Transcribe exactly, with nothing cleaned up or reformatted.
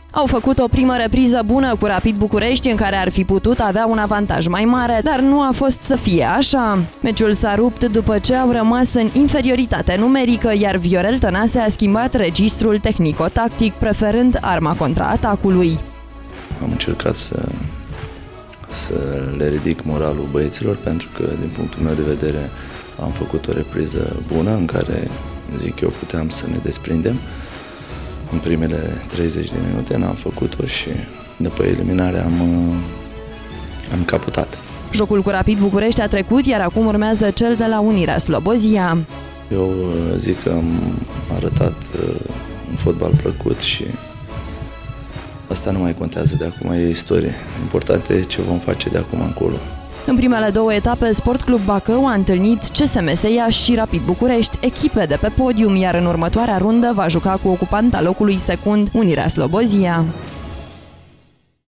Au făcut o primă repriză bună cu Rapid București, în care ar fi putut avea un avantaj mai mare, dar nu a fost să fie așa. Meciul s-a rupt după ce au rămas în inferioritate numerică, iar Viorel Tănase a schimbat registrul tehnico-tactic, preferând arma contraatacului. Am încercat să, să le ridic moralul băieților, pentru că, din punctul meu de vedere, am făcut o repriză bună în care, zic eu, puteam să ne desprindem. În primele treizeci de minute n-am făcut-o și după eliminare am, am capotat. Jocul cu Rapid București a trecut, iar acum urmează cel de la Unirea Slobozia. Eu zic că am arătat un fotbal plăcut și asta nu mai contează de acum, e istorie. Important e ce vom face de acum încolo. În primele două etape, Sport Club Bacău a întâlnit C S M S Iași și Rapid București, echipe de pe podium, iar în următoarea rundă va juca cu ocupanta locului secund Unirea Slobozia.